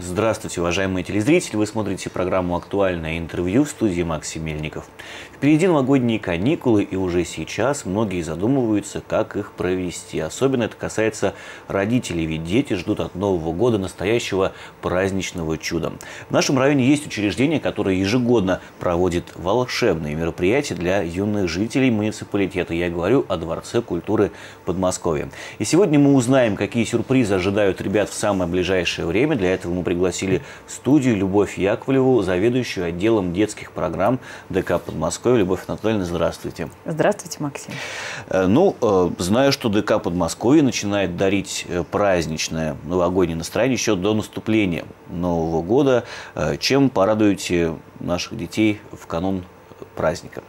Здравствуйте, уважаемые телезрители! Вы смотрите программу «Актуальное интервью» в студии Максим Мельников. Впереди новогодние каникулы, и уже сейчас многие задумываются, как их провести. Особенно это касается родителей, ведь дети ждут от Нового года настоящего праздничного чуда. В нашем районе есть учреждение, которое ежегодно проводит волшебные мероприятия для юных жителей муниципалитета. Я говорю о Дворце культуры Подмосковья. И сегодня мы узнаем, какие сюрпризы ожидают ребят в самое ближайшее время. Для этого мы пригласили в студию Любовь Яковлеву, заведующую отделом детских программ ДК Подмосковья. Любовь Анатольевна, здравствуйте. Здравствуйте, Максим. Знаю, что ДК Подмосковья начинает дарить праздничное новогоднее настроение еще до наступления Нового года. Чем порадуете наших детей в канун праздника?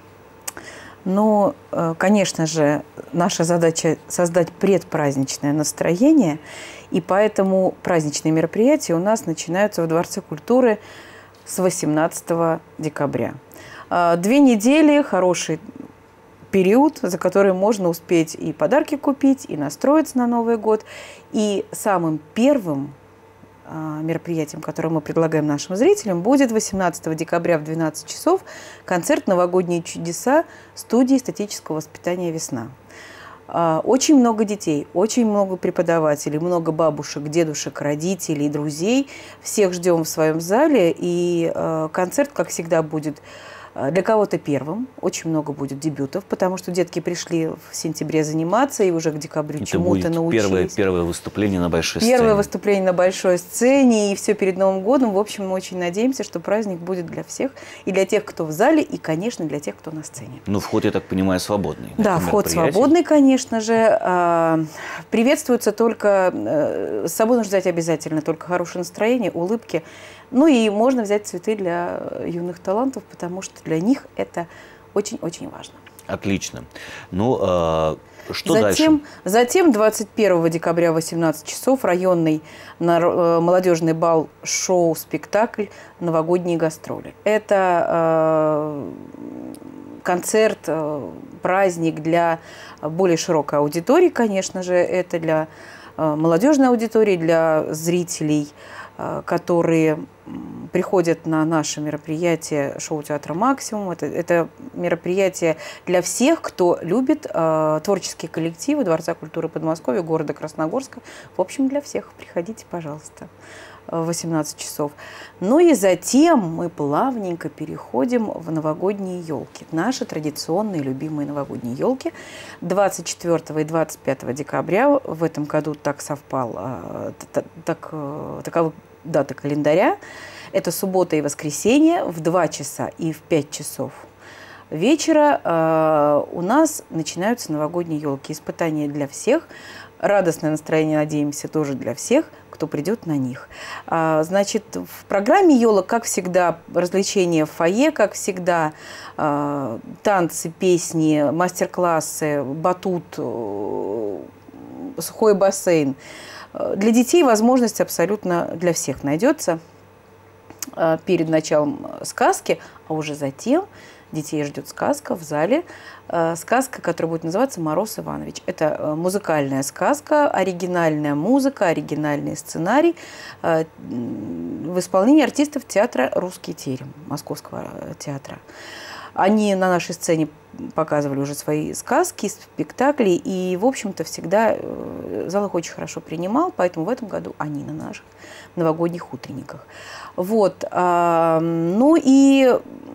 Ну, конечно же, наша задача создать предпраздничное настроение, и поэтому праздничные мероприятия у нас начинаются в Дворце культуры с 18 декабря. 2 недели – хороший период, за который можно успеть и подарки купить, и настроиться на Новый год. И самым первым мероприятием, которое мы предлагаем нашим зрителям, будет 18 декабря в 12 часов концерт «Новогодние чудеса» студии эстетического воспитания «Весна». Очень много детей, очень много преподавателей, много бабушек, дедушек, родителей, друзей. Всех ждем в своем зале. И концерт, как всегда, будет для кого-то первым. Очень много будет дебютов, потому что детки пришли в сентябре заниматься и уже к декабрю чему-то научились. Первое выступление на большой сцене. Первое выступление на большой сцене, и все перед Новым годом. В общем, мы очень надеемся, что праздник будет для всех. И для тех, кто в зале, и, конечно, для тех, кто на сцене. Ну, вход, я так понимаю, свободный. Да, вход свободный, конечно же. Приветствуется только... С собой нужно взять обязательно только хорошее настроение, улыбки. Ну и можно взять цветы для юных талантов, потому что для них это очень-очень важно. Отлично. Ну, что дальше? Затем 21 декабря в 18 часов районный молодежный бал, шоу, спектакль «Новогодние гастроли». Это концерт, праздник для более широкой аудитории, конечно же. Это для молодежной аудитории, для зрителей, которые приходят на наше мероприятие шоу театра «Максимум». Это мероприятие для всех, кто любит творческие коллективы Дворца культуры Подмосковья, города Красногорска. В общем, для всех. Приходите, пожалуйста, в 18 часов. Ну и затем мы плавненько переходим в новогодние елки. Наши традиционные любимые новогодние елки. 24 и 25 декабря в этом году так совпало, таковы даты календаря. Это суббота и воскресенье в 2 часа и в 5 часов вечера у нас начинаются новогодние елки. Испытания для всех. Радостное настроение, надеемся, тоже для всех, кто придет на них. Значит, в программе елок, как всегда, развлечения в фойе, как всегда, танцы, песни, мастер-классы, батут, сухой бассейн. Для детей возможность абсолютно для всех найдется перед началом сказки, а уже затем детей ждет сказка в зале. Сказка, которая будет называться «Мороз Иванович». Это музыкальная сказка, оригинальная музыка, оригинальный сценарий в исполнении артистов театра «Русский терем», Московского театра. Они на нашей сцене показывали уже свои сказки, спектакли, и, в общем-то, всегда зал их очень хорошо принимал, поэтому в этом году они на наших новогодних утренниках. Вот. Ну и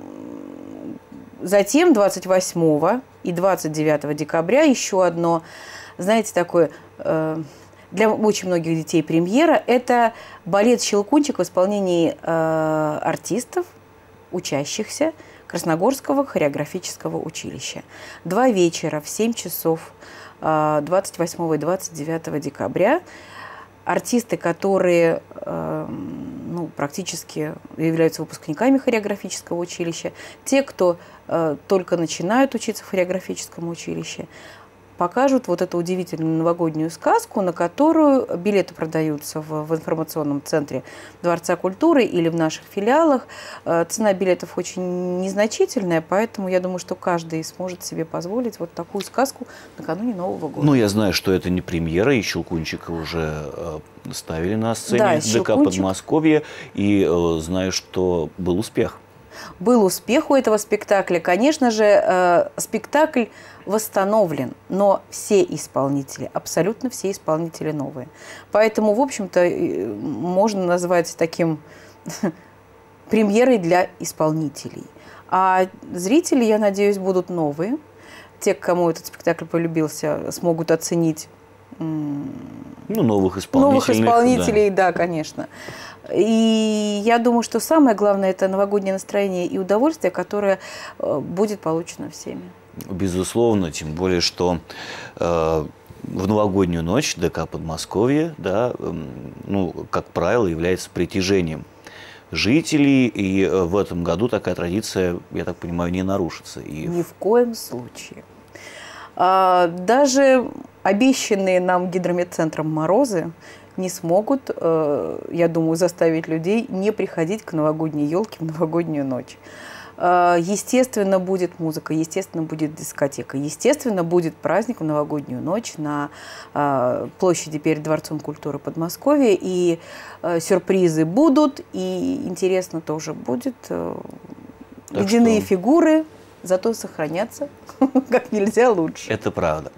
затем 28 и 29 декабря еще одно, знаете, такое для очень многих детей премьера. Это балет «Щелкунчик» в исполнении артистов, учащихся Красногорского хореографического училища. 2 вечера в 7 часов 28 и 29 декабря. Артисты, которые практически являются выпускниками хореографического училища, те, кто только начинают учиться в хореографическом училище, покажут вот эту удивительную новогоднюю сказку, на которую билеты продаются в информационном центре Дворца культуры или в наших филиалах. Цена билетов очень незначительная, поэтому я думаю, что каждый сможет себе позволить вот такую сказку накануне Нового года. Ну, я знаю, что это не премьера, и «Щелкунчика» уже ставили на сцене, да, ДК Подмосковье, и знаю, что был успех. Был успех у этого спектакля. Конечно же, спектакль восстановлен, но все исполнители, абсолютно все исполнители новые. Поэтому, в общем-то, можно назвать таким премьерой для исполнителей. А зрители, я надеюсь, будут новые. Те, кому этот спектакль полюбился, смогут оценить новых исполнителей, да, конечно. И я думаю, что самое главное – это новогоднее настроение и удовольствие, которое будет получено всеми. Безусловно, тем более, что в новогоднюю ночь ДК Подмосковье, да, как правило, является притяжением жителей, и в этом году такая традиция, я так понимаю, не нарушится. Ни в коем случае. Даже обещанные нам гидрометцентром морозы не смогут, я думаю, заставить людей не приходить к новогодней елке в новогоднюю ночь. Естественно, будет музыка, естественно, будет дискотека, естественно, будет праздник в новогоднюю ночь на площади перед Дворцом культуры Подмосковья, и сюрпризы будут, и интересно тоже будет. Ледяные фигуры зато сохранятся как нельзя лучше. Это правда.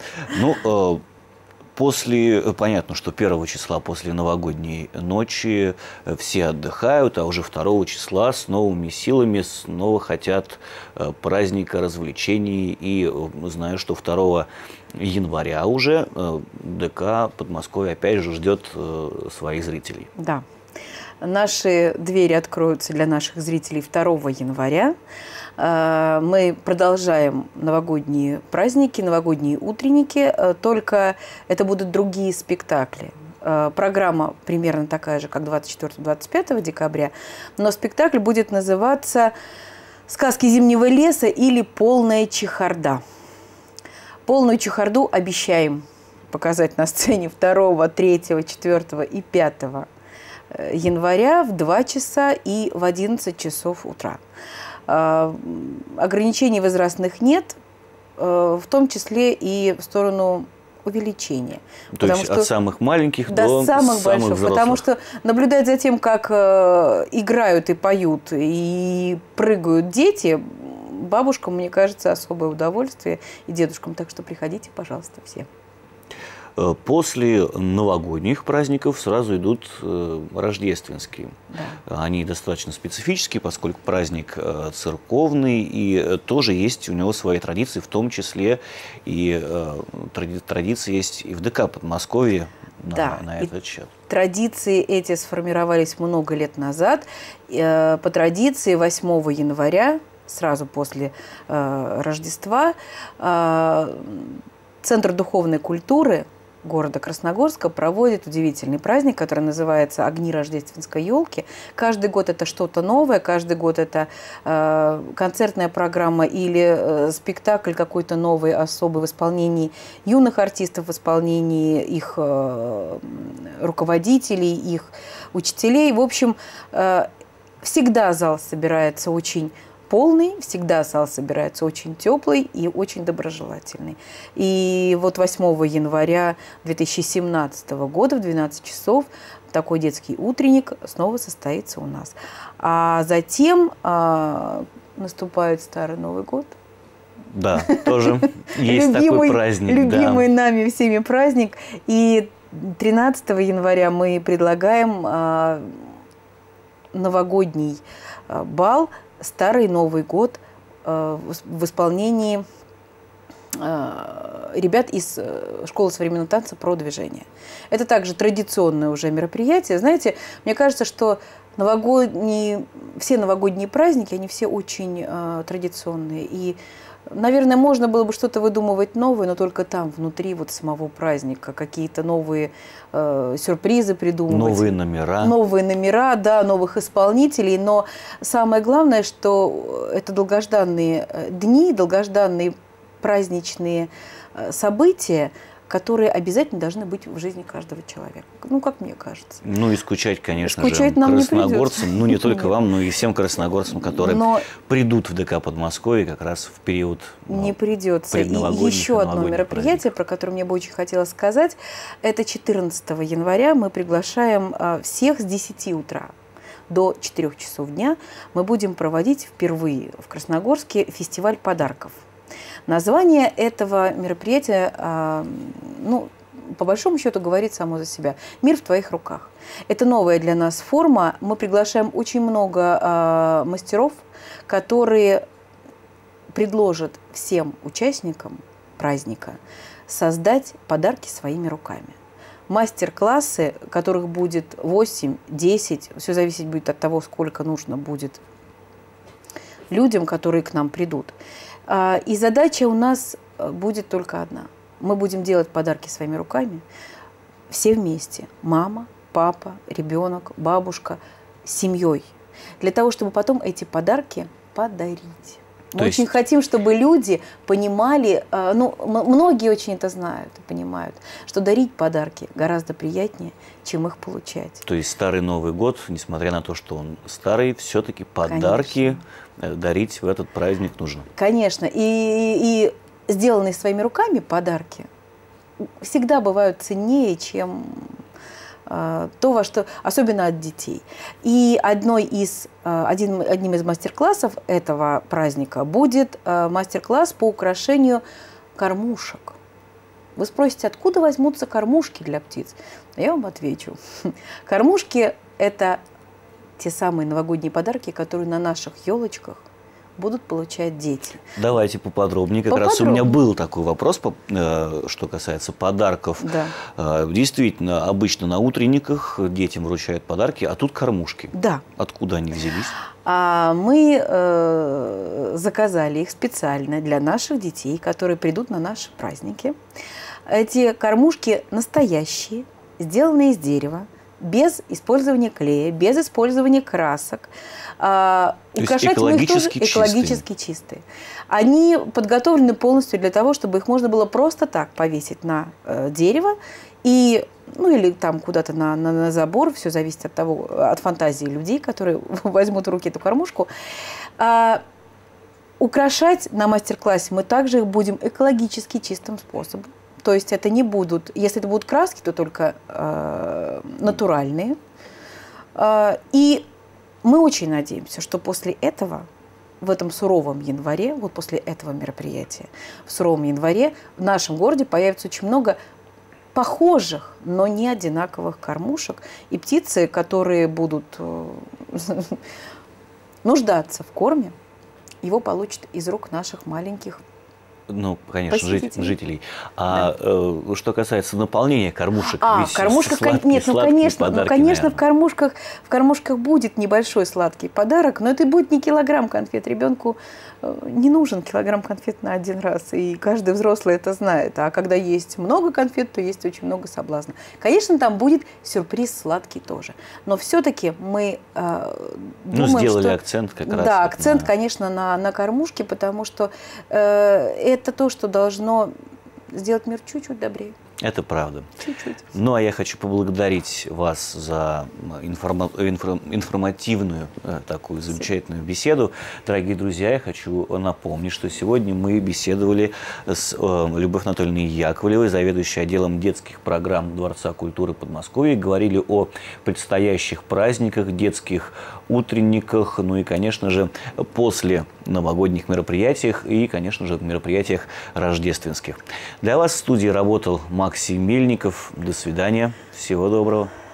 Понятно, что 1 числа после новогодней ночи все отдыхают, а уже 2 числа с новыми силами снова хотят праздника, развлечений. И знаю, что 2 января уже ДК Подмосковья опять же ждет своих зрителей. Да. Наши двери откроются для наших зрителей 2 января. Мы продолжаем новогодние праздники, новогодние утренники, только это будут другие спектакли. Программа примерно такая же, как 24-25 декабря, но спектакль будет называться «Сказки зимнего леса» или «Полная чехарда». Полную чехарду обещаем показать на сцене 2, 3, 4 и 5 января в 2 часа и в 11 часов утра. Ограничений возрастных нет, в том числе и в сторону увеличения. То есть от самых маленьких до самых больших взрослых. Потому что наблюдать за тем, как играют и поют, и прыгают дети, бабушкам, мне кажется, особое удовольствие, и дедушкам. Так что приходите, пожалуйста, все. После новогодних праздников сразу идут рождественские. Да. Они достаточно специфические, поскольку праздник церковный, и тоже есть у него свои традиции, в том числе и традиции есть и в ДК Подмосковье на этот счет. Традиции эти сформировались много лет назад. По традиции 8 января, сразу после Рождества, Центр духовной культуры города Красногорска проводит удивительный праздник, который называется «Огни рождественской елки». Каждый год это что-то новое, каждый год это концертная программа или спектакль какой-то новый, особый в исполнении юных артистов, в исполнении их руководителей, их учителей. В общем, всегда зал собирается очень полный, всегда зал собирается очень теплый и очень доброжелательный. И вот 8 января 2017 года в 12 часов такой детский утренник снова состоится у нас. А затем наступает Старый Новый год. Да, тоже есть такой праздник. Любимый нами всеми праздник. И 13 января мы предлагаем новогодний бал «Старый Новый год» в исполнении ребят из школы современного танца «Продвижение». Это также традиционное уже мероприятие. Знаете, мне кажется, что все новогодние праздники, они все очень традиционные. И, наверное, можно было бы что-то выдумывать новое, но только там, внутри вот самого праздника. Какие-то новые сюрпризы придумывать. Новые номера. Новые номера, да, новых исполнителей. Но самое главное, что это долгожданные дни, долгожданный праздничные события, которые обязательно должны быть в жизни каждого человека. Ну, как мне кажется. Ну и скучать, конечно скучать же, нам красногорцам. Ну, не только вам, но и всем красногорцам, которые придут в ДК Подмосковье как раз в период не придется. И еще одно мероприятие, про которое мне бы очень хотелось сказать, это 14 января мы приглашаем всех с 10 утра до 4 часов дня. Мы будем проводить впервые в Красногорске фестиваль подарков. Название этого мероприятия, ну, по большому счету, говорит само за себя. «Мир в твоих руках». Это новая для нас форма. Мы приглашаем очень много мастеров, которые предложат всем участникам праздника создать подарки своими руками. Мастер-классы, которых будет 8-10, все зависеть будет от того, сколько нужно будет людям, которые к нам придут. И задача у нас будет только одна. Мы будем делать подарки своими руками, все вместе. Мама, папа, ребенок, бабушка, с семьей. Для того, чтобы потом эти подарки подарить. Мы очень хотим, чтобы люди понимали, ну, многие очень это знают и понимают, что дарить подарки гораздо приятнее, чем их получать. То есть Старый Новый год, несмотря на то, что он старый, все-таки подарки дарить в этот праздник нужно. Конечно. И сделанные своими руками подарки всегда бывают ценнее, чем то, во что, особенно от детей. И одним из мастер-классов этого праздника будет мастер-класс по украшению кормушек. Вы спросите, откуда возьмутся кормушки для птиц? Я вам отвечу. Кормушки – это те самые новогодние подарки, которые на наших елочках будут получать дети. Давайте поподробнее. Как раз у меня был такой вопрос, что касается подарков. Да. Действительно, обычно на утренниках детям вручают подарки, а тут кормушки. Да. Откуда они взялись? Мы заказали их специально для наших детей, которые придут на наши праздники. Эти кормушки настоящие, сделанные из дерева, без использования клея, без использования красок. Украшать мы их тоже экологически чистые. Они подготовлены полностью для того, чтобы их можно было просто так повесить на дерево и, ну, или там куда-то на забор, все зависит от того, от фантазии людей, которые возьмут в руки эту кормушку. Украшать на мастер-классе мы также их будем экологически чистым способом. То есть это не будут, если это будут краски, то только натуральные. И мы очень надеемся, что после этого, в этом суровом январе, вот после этого мероприятия, в суровом январе в нашем городе появится очень много похожих, но не одинаковых кормушек. И птицы, которые будут нуждаться в корме, его получат из рук наших маленьких, ну, конечно, жителей. Да. Что касается наполнения кормушек, кормушках, нет, конечно, в кормушках будет небольшой сладкий подарок, но это будет не килограмм конфет. Ребенку не нужен килограмм конфет на один раз, и каждый взрослый это знает. А когда есть много конфет, то есть очень много соблазна. Конечно, там будет сюрприз сладкий тоже. Но все-таки мы думаем, сделали акцент как раз. Да, акцент, конечно, на кормушке, потому что это то, что должно сделать мир чуть-чуть добрее. Это правда. Чуть-чуть. Ну, а я хочу поблагодарить вас за информативную такую замечательную беседу. Дорогие друзья, я хочу напомнить, что сегодня мы беседовали с Любовью Анатольевной Яковлевой, заведующей отделом детских программ Дворца культуры Подмосковья. Говорили о предстоящих праздниках, детских утренниках, ну и, конечно же, после новогодних мероприятиях и, конечно же, мероприятиях рождественских. Для вас в студии работал Максим Мельников. До свидания. Всего доброго.